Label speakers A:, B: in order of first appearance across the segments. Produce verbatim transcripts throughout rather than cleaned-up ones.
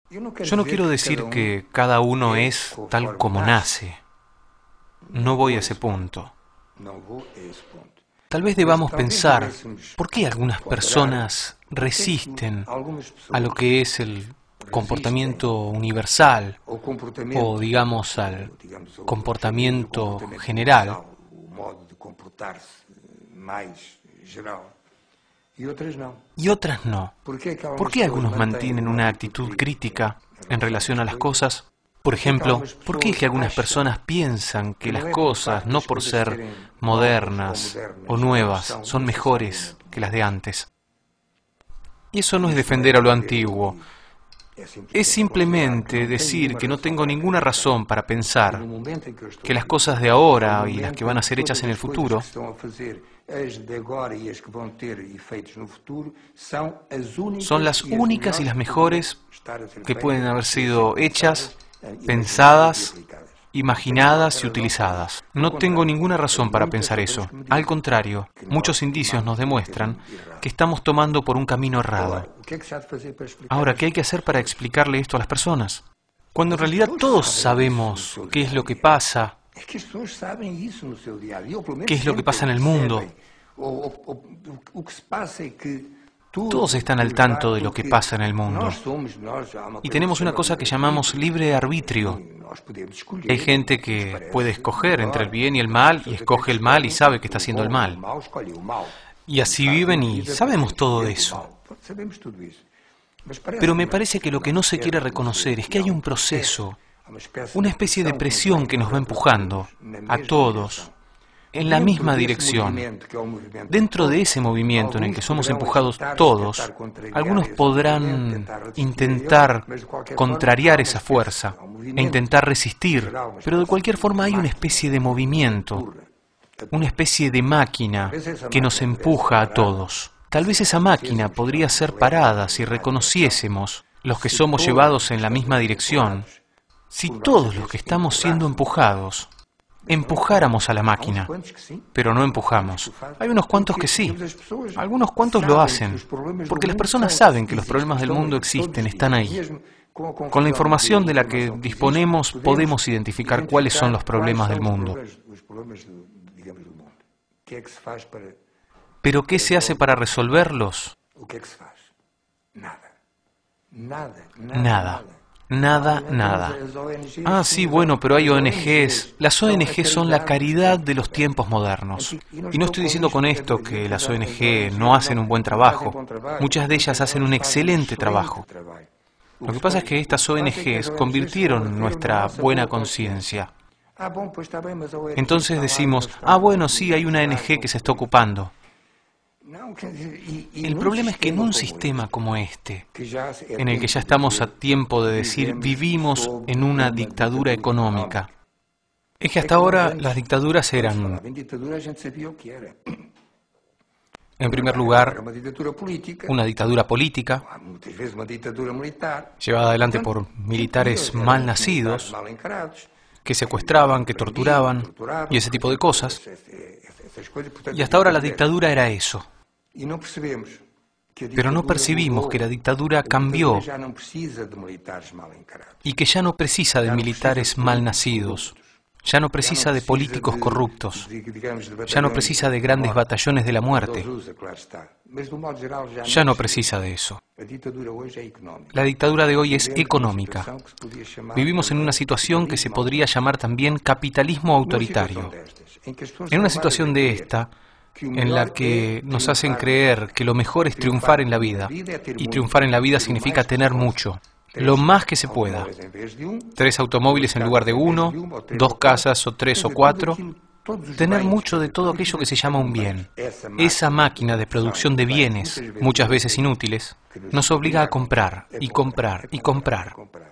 A: Yo no quiero decir que cada uno es tal como nace. No voy a ese punto. Tal vez debamos pensar por qué algunas personas resisten a lo que es el comportamiento universal o, digamos, al comportamiento general y otras no. ¿Por qué algunos mantienen una actitud crítica en relación a las cosas? Por ejemplo, ¿por qué es que algunas personas piensan que las cosas, no por ser modernas o nuevas, son mejores que las de antes? Y eso no es defender a lo antiguo. Es simplemente decir que no tengo ninguna razón para pensar que las cosas de ahora y las que van a ser hechas en el futuro son las únicas y las mejores que pueden haber sido hechas, pensadas, imaginadas y utilizadas. No tengo ninguna razón para pensar eso. Al contrario, muchos indicios nos demuestran que estamos tomando por un camino errado. Ahora, ¿qué hay que hacer para explicarle esto a las personas? Cuando en realidad todos sabemos qué es lo que pasa, qué es lo que pasa en el mundo. Todos están al tanto de lo que pasa en el mundo. Y tenemos una cosa que llamamos libre arbitrio. Hay gente que puede escoger entre el bien y el mal, y escoge el mal y sabe que está haciendo el mal. Y así viven y sabemos todo eso. Pero me parece que lo que no se quiere reconocer es que hay un proceso, una especie de presión que nos va empujando a todos en la misma dirección. Dentro de ese movimiento en el que somos empujados todos, algunos podrán intentar contrariar esa fuerza e intentar resistir, pero de cualquier forma hay una especie de movimiento, una especie de máquina que nos empuja a todos. Tal vez esa máquina podría ser parada si reconociésemos, los que somos llevados en la misma dirección, si todos los que estamos siendo empujados empujáramos a la máquina, pero no empujamos. Hay unos cuantos que sí, algunos cuantos lo hacen, porque las personas saben que los problemas del mundo existen, están ahí. Con la información de la que disponemos podemos identificar cuáles son los problemas del mundo. ¿Pero qué se hace para resolverlos? Nada. Nada, nada. Ah, sí, bueno, pero hay O N Ges. Las O N Ge son la caridad de los tiempos modernos. Y no estoy diciendo con esto que las O N Ge no hacen un buen trabajo. Muchas de ellas hacen un excelente trabajo. Lo que pasa es que estas O N Ges convirtieron nuestra buena conciencia. Entonces decimos, ah, bueno, sí, hay una O N Ge que se está ocupando. El problema es que en un sistema como este, en el que ya estamos a tiempo de decir vivimos en una dictadura económica, es que hasta ahora las dictaduras eran, en primer lugar, una dictadura política, llevada adelante por militares mal nacidos, que secuestraban, que torturaban y ese tipo de cosas. Y hasta ahora la dictadura era eso. Pero no percibimos que la dictadura cambió y que ya no precisa de militares mal nacidos, ya no precisa de políticos corruptos, ya no precisa de grandes batallones de la muerte, ya no precisa de eso. La dictadura de hoy es económica. Vivimos en una situación que se podría llamar también capitalismo autoritario. En una situación de esta, en la que nos hacen creer que lo mejor es triunfar en la vida, y triunfar en la vida significa tener mucho, lo más que se pueda. Tres automóviles en lugar de uno, dos casas o tres o cuatro, tener mucho de todo aquello que se llama un bien. Esa máquina de producción de bienes, muchas veces inútiles, nos obliga a comprar y comprar y comprar.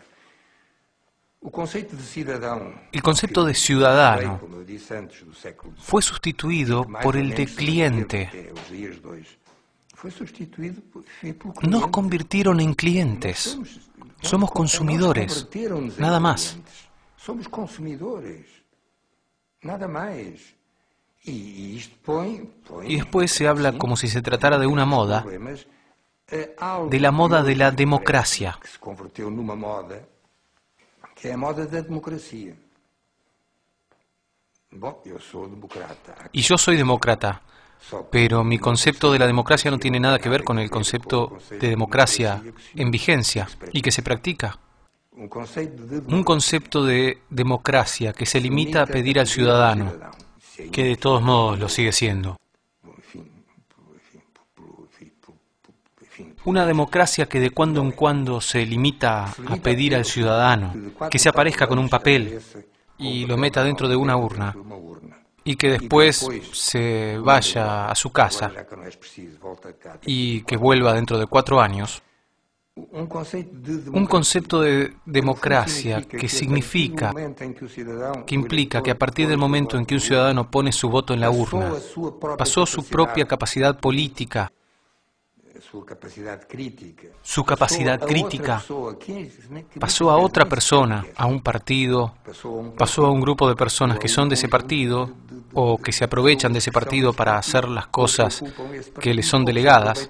A: El concepto de ciudadano fue sustituido por el de cliente. Nos convirtieron en clientes. Somos consumidores, nada más.
B: Somos consumidores, nada más.
A: Y después se habla como si se tratara de una moda, de la moda de la democracia.
B: Que se converteu numa moda, que é a moda da democracia. Bom, eu sou democrata.
A: Y yo soy demócrata, pero mi concepto de la democracia no tiene nada que ver con el concepto de democracia en vigencia y que se practica. Un concepto de democracia que se limita a pedir al ciudadano, que de todos modos lo sigue siendo. Una democracia que de cuando en cuando se limita a pedir al ciudadano que se aparezca con un papel y lo meta dentro de una urna y que después se vaya a su casa y que vuelva dentro de cuatro años. Un concepto de democracia que significa, que implica que a partir del momento en que un ciudadano pone su voto en la urna, pasó su propia capacidad política, su capacidad crítica, pasó a otra persona, a un partido, pasó a un grupo de personas que son de ese partido o que se aprovechan de ese partido para hacer las cosas que les son delegadas.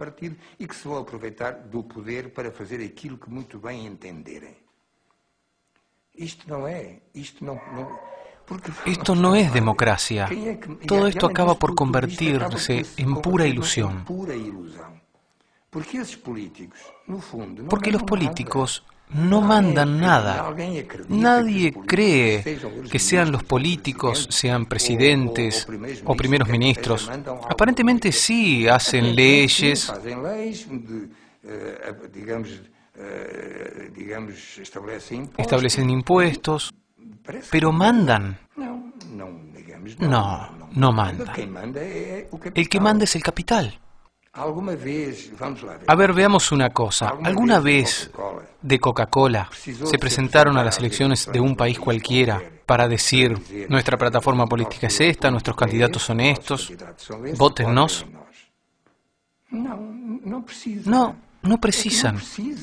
A: Esto no es democracia. Todo esto acaba por convertirse en pura ilusión. Porque los políticos no mandan nada. Nadie cree que sean los políticos, sean presidentes o primeros ministros. Aparentemente sí hacen leyes, establecen impuestos, pero mandan. No, no mandan. El que manda es el capital. A ver, veamos una cosa. ¿Alguna vez de Coca-Cola se presentaron a las elecciones de un país cualquiera para decir nuestra plataforma política es esta, nuestros candidatos son estos, vótennos? No, no precisan.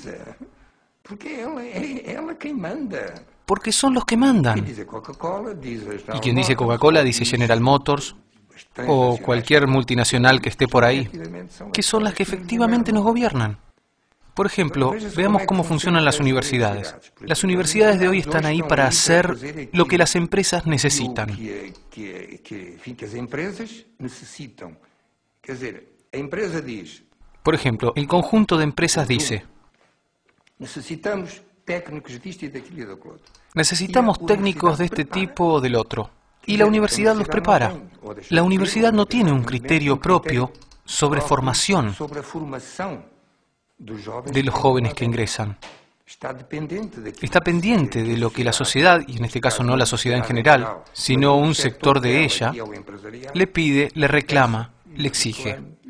A: Porque son los que mandan. Y quien dice Coca-Cola dice General Motors o cualquier multinacional que esté por ahí, que son las que efectivamente nos gobiernan. Por ejemplo, veamos cómo funcionan las universidades. Las universidades de hoy están ahí para hacer lo que las empresas necesitan. Por ejemplo, el conjunto de empresas dice: necesitamos técnicos de este tipo o del otro. Y la universidad los prepara. La universidad no tiene un criterio propio sobre formación de los jóvenes que ingresan. Está pendiente de lo que la sociedad, y en este caso no la sociedad en general, sino un sector de ella, le pide, le reclama, le exige.